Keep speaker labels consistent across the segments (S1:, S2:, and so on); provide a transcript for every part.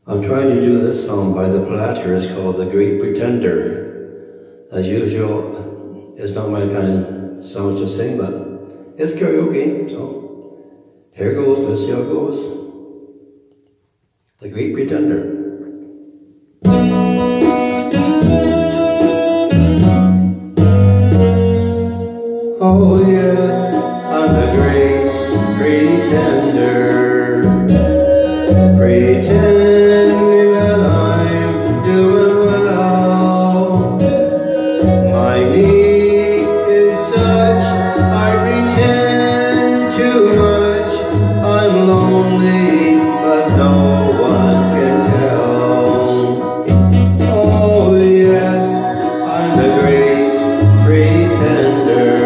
S1: I'm trying to do this song by the Platters called The Great Pretender. As usual, it's not my kind of song to sing, but it's karaoke, so here goes, let's see how it goes. The Great Pretender. Oh yes, I'm the great pretender, pretending that I'm doing well. My need is such, I pretend too much. I'm lonely, but no one can tell. Oh yes, I'm the great pretender.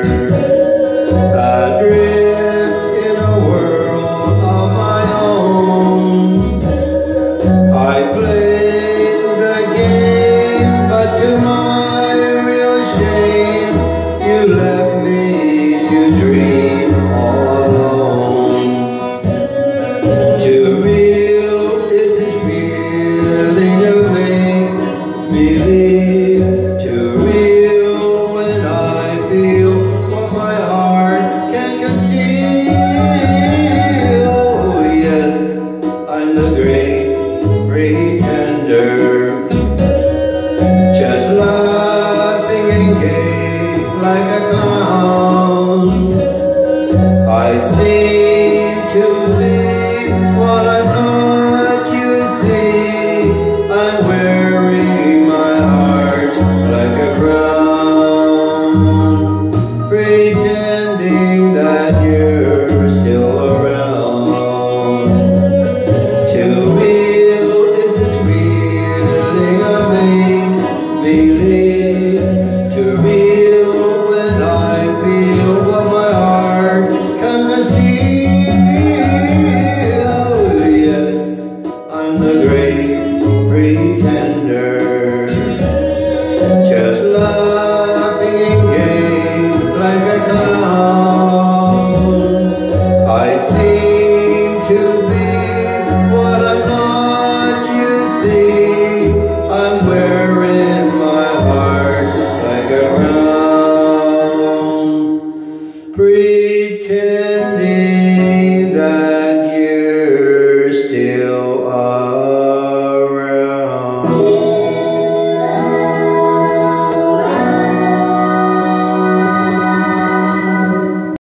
S1: To my real shame, you left me to dream all alone. Too real is this feeling of make-believe. Too real when I feel what my heart can't conceal. Oh yes, I'm the great pretender. Just laughing and gay like a clown. I seem to be what I'm not, you see. I'm wearing my heart like a crown, pretending that you're still around. Too real is this feeling of believe, too real when I feel what my heart can conceal. Yes, I'm the great pretender, just laughing and gay like a clown. I see